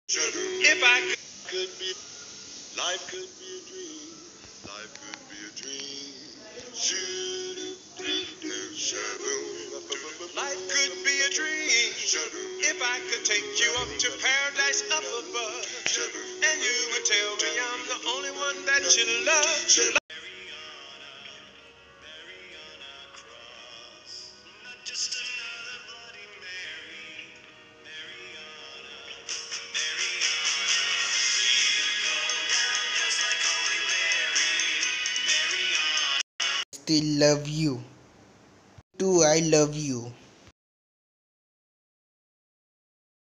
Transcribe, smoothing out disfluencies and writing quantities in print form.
If I could be, life could be a dream. Life could be a dream. Life could be a dream. If I could take you up to paradise up above, and you would tell me I'm the only one that you love. Just another Bloody Mary, Mariana, Mariana. You go down just like Holy Mary, Mariana. Still love you. Too, I love you.